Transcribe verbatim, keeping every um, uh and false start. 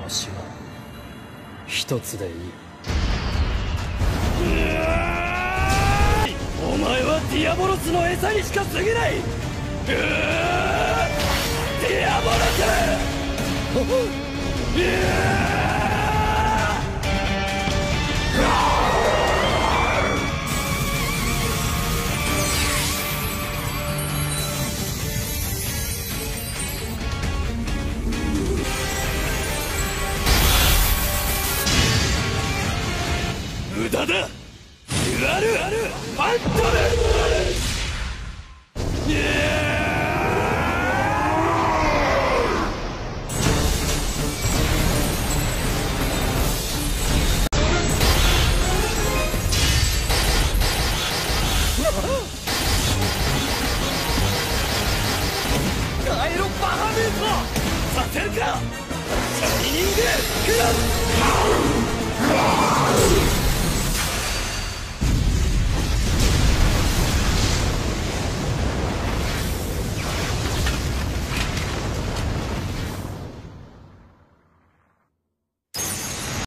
しは一つでいい。お前はディアボロスの餌にしか過ぎない。うーディアボロス。うー無駄だ。デュアルファントム。カエロバハムートさせるか。シャイニングクラブ。